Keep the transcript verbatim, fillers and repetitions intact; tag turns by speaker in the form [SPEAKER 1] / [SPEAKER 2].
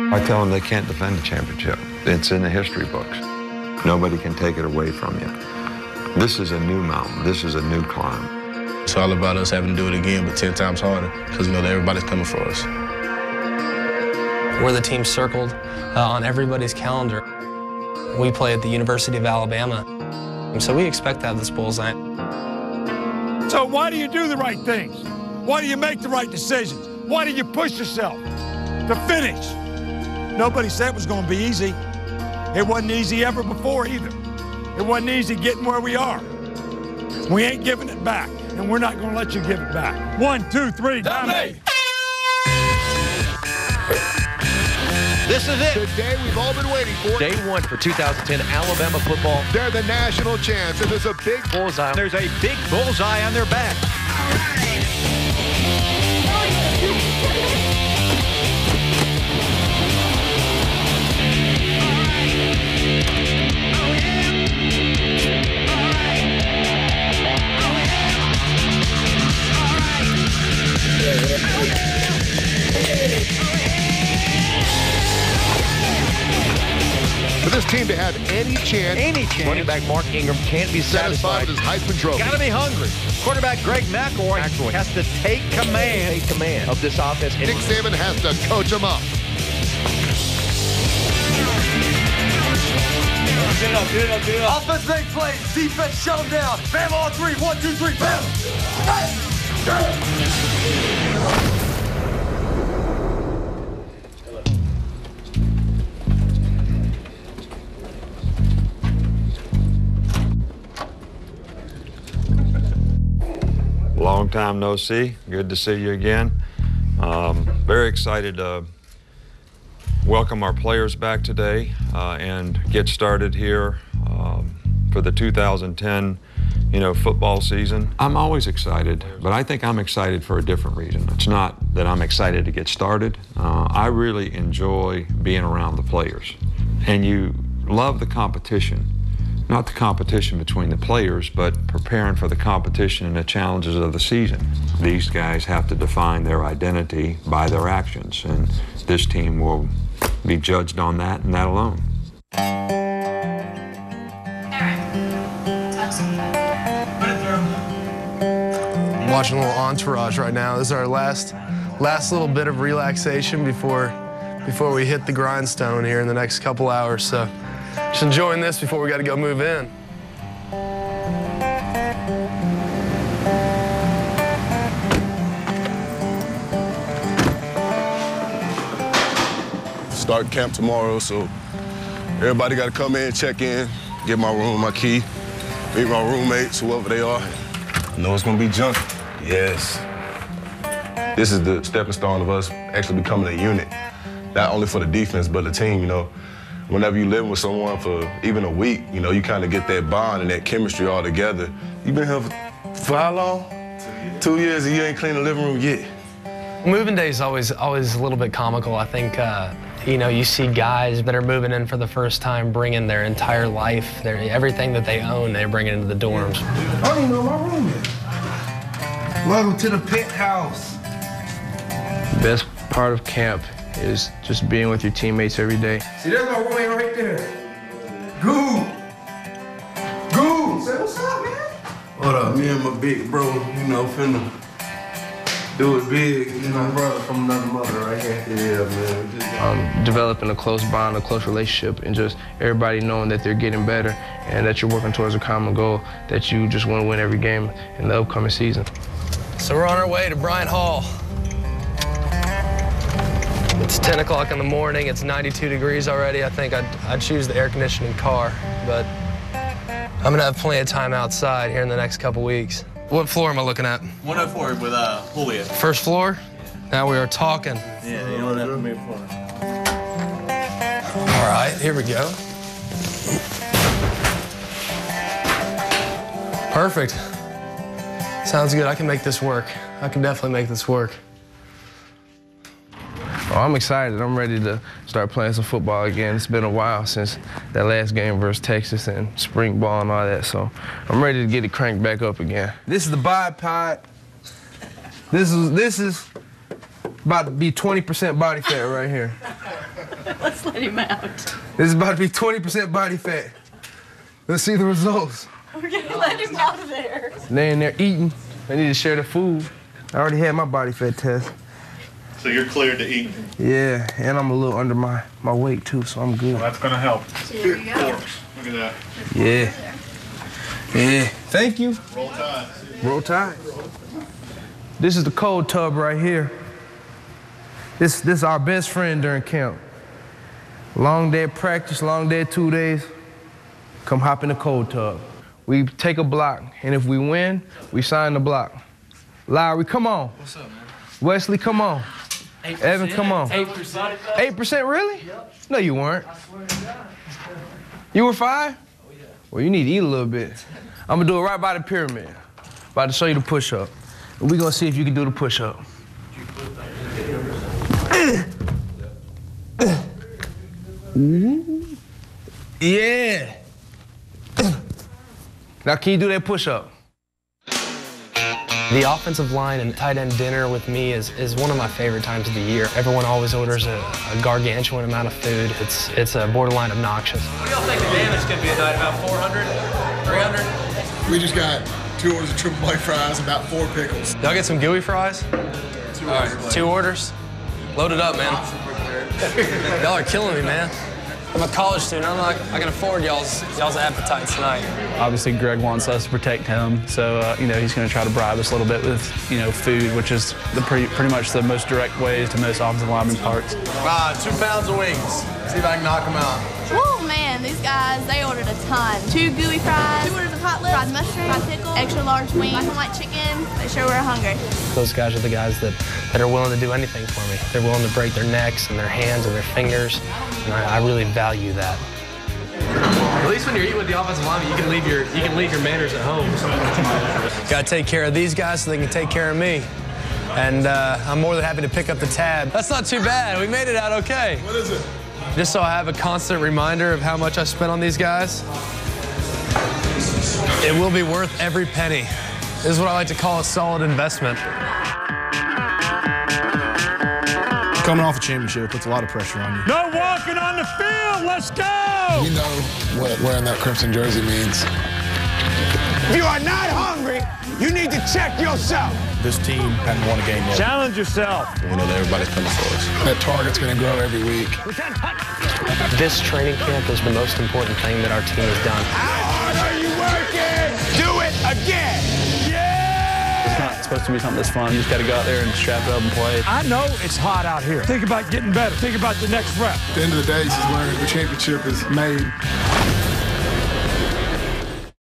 [SPEAKER 1] I tell them they can't defend the championship. It's in the history books. Nobody can take it away from you. This is a new mountain. This is a new climb.
[SPEAKER 2] It's all about us having to do it again, but ten times harder, because we know that everybody's coming for us.
[SPEAKER 3] We're the team circled uh, on everybody's calendar. We play at the University of Alabama, so we expect to have this bullseye.
[SPEAKER 4] So why do you do the right things? Why do you make the right decisions? Why do you push yourself to finish? Nobody said it was going to be easy. It wasn't easy ever before either. It wasn't easy getting where we are. We ain't giving it back, and we're not going to let you give it back. One, two, three, dominate.
[SPEAKER 5] This is it.
[SPEAKER 6] The day we've all been waiting for.
[SPEAKER 5] Day one for two thousand ten Alabama football.
[SPEAKER 6] They're the national champs, and there's a big
[SPEAKER 5] bullseye. There's a big bullseye on their back.
[SPEAKER 6] For this team to have any chance,
[SPEAKER 5] any chance, running back Mark Ingram can't be satisfied
[SPEAKER 6] with his Heisman trophy.
[SPEAKER 5] Got to be hungry. Quarterback Greg McElroy, McElroy has to take command, take command of this offense.
[SPEAKER 6] Nick Saban has to coach him up.
[SPEAKER 7] Get it up, get it up, get it up. Offense make plays, defense shut them down. Bam on three, one, two, three, bam.
[SPEAKER 1] Long time no see. Good to see you again. Um, very excited to welcome our players back today uh, and get started here um, for the two thousand ten, you know, football season. I'm always excited, but I think I'm excited for a different reason. It's not that I'm excited to get started. Uh, I really enjoy being around the players, and you love the competition. Not the competition between the players, but preparing for the competition and the challenges of the season. These guys have to define their identity by their actions, and this team will be judged on that and that alone.
[SPEAKER 8] I'm watching a little Entourage right now. This is our last, last little bit of relaxation before, before we hit the grindstone here in the next couple hours. So. Just enjoying this before we got to go move in.
[SPEAKER 2] Start camp tomorrow, so everybody got to come in, check in, get my room, my key, meet my roommates, whoever they are. I know it's going to be junk. Yes. This is the stepping stone of us actually becoming a unit, not only for the defense, but the team, you know. Whenever you live with someone for even a week, you know, you kind of get that bond and that chemistry all together. You been here for, for how long? Two years and you ain't cleaned the living room yet.
[SPEAKER 3] Moving day is always, always a little bit comical. I think, uh, you know, you see guys that are moving in for the first time bringing their entire life, their, everything that they own, they bring it into the dorms.
[SPEAKER 9] I don't even know my room yet. Welcome to the penthouse.
[SPEAKER 8] Best part of camp is just being with your teammates every day.
[SPEAKER 9] See, there's my roommate right there. Goo. Goo. Say, what's up, man? What up? Me and my big bro, you know, finna do it big. You know, brother from another mother right here. Yeah, man. Just
[SPEAKER 8] um, developing a close bond, a close relationship, and just everybody knowing that they're getting better and that you're working towards a common goal, that you just want to win every game in the upcoming season.
[SPEAKER 3] So we're on our way to Bryant Hall. It's ten o'clock in the morning. It's ninety-two degrees already. I think I'd, I'd choose the air conditioning car, but I'm gonna have plenty of time outside here in the next couple weeks. What floor am I looking at?
[SPEAKER 10] one oh four with uh, Julia.
[SPEAKER 3] First floor? Yeah. Now we are talking.
[SPEAKER 10] Yeah, you know that would be floor.
[SPEAKER 3] All right, here we go. Perfect. Sounds good. I can make this work. I can definitely make this work.
[SPEAKER 8] Oh, I'm excited. I'm ready to start playing some football again. It's been a while since that last game versus Texas and spring ball and all that, so I'm ready to get it cranked back up again.
[SPEAKER 9] This is the bipod. This is this is
[SPEAKER 8] about to be twenty percent body fat right here.
[SPEAKER 11] Let's let him out.
[SPEAKER 8] This is about to be twenty percent body fat. Let's see the results.
[SPEAKER 11] Okay, let him out of there.
[SPEAKER 8] They in there eating. They need to share the food. I already had my body fat test.
[SPEAKER 12] So you're cleared to eat?
[SPEAKER 8] Yeah, and I'm a little under my, my weight too, so I'm good.
[SPEAKER 12] Well, that's gonna help. Here you go. Look at that.
[SPEAKER 8] Yeah. Yeah. Thank you.
[SPEAKER 12] Roll Tide.
[SPEAKER 8] Roll Tide. This is the cold tub right here. This, this is our best friend during camp. Long day of practice, long day of two days. Come hop in the cold tub. We take a block, and if we win, we sign the block. Lowry, come on.
[SPEAKER 13] What's up, man?
[SPEAKER 8] Wesley, come on.
[SPEAKER 13] eight percent.
[SPEAKER 8] Evan, come on.
[SPEAKER 13] eight percent.
[SPEAKER 8] eight percent, really?
[SPEAKER 13] Yep.
[SPEAKER 8] No, you weren't.
[SPEAKER 13] I swear to God.
[SPEAKER 8] You were five?
[SPEAKER 13] Oh, yeah.
[SPEAKER 8] Well, you need to eat a little bit. I'm gonna do it right by the pyramid. About to show you the push-up. And we're gonna see if you can do the push-up. Yeah. Now, can you do that push-up?
[SPEAKER 3] The offensive line and tight end dinner with me is, is one of my favorite times of the year. Everyone always orders a, a gargantuan amount of food. It's, it's a borderline obnoxious.
[SPEAKER 13] What do y'all think the damage could be tonight? About four hundred? three hundred?
[SPEAKER 14] We just got two orders of triple white fries, about four pickles.
[SPEAKER 3] Y'all get some gooey fries?
[SPEAKER 14] Two
[SPEAKER 3] All
[SPEAKER 14] orders.
[SPEAKER 3] right, two orders. Load it up, man. Y'all are killing me, man. I'm a college student. I'm not, I can afford y'all's y'all's appetites tonight.
[SPEAKER 15] Obviously, Greg wants us to protect him, so uh, you know he's going to try to bribe us a little bit with you know food, which is the pretty pretty much the most direct ways to most offensive lineman parts.
[SPEAKER 7] Uh, two pounds of wings. See if I can knock them out.
[SPEAKER 11] Oh man, these guys, they ordered a ton. Two gooey fries, two orders of hot lips, fried mushroom, fried pickle, extra large wings, black and white chicken. They sure were hungry.
[SPEAKER 3] Those guys are the guys that, that are willing to do anything for me. They're willing to break their necks and their hands and their fingers, and I, I really value that.
[SPEAKER 13] At least when you're eating with the offensive lineman, you can leave your you can leave your manners at home.
[SPEAKER 3] Got to take care of these guys so they can take care of me. And uh, I'm more than happy to pick up the tab. That's not too bad. We made it out okay.
[SPEAKER 14] What is it?
[SPEAKER 3] Just so I have a constant reminder of how much I spent on these guys. It will be worth every penny. This is what I like to call a solid investment.
[SPEAKER 14] Coming off a championship puts a lot of pressure on you.
[SPEAKER 4] No walking on the field. Let's go.
[SPEAKER 14] You know what wearing that crimson jersey means.
[SPEAKER 4] If you are not hungry, you need to check yourself.
[SPEAKER 14] This team hasn't won a game yet.
[SPEAKER 4] Challenge yourself.
[SPEAKER 14] We know that everybody's coming for us. That target's going to grow every week.
[SPEAKER 3] This training camp is the most important thing that our team has done.
[SPEAKER 4] How hard are you working? Do it again. Yeah!
[SPEAKER 15] It's not supposed to be something that's fun. You just got to go out there and strap it up and play.
[SPEAKER 4] I know it's hot out here. Think about getting better. Think about the next rep.
[SPEAKER 14] At the end of the day, this is where the championship is made.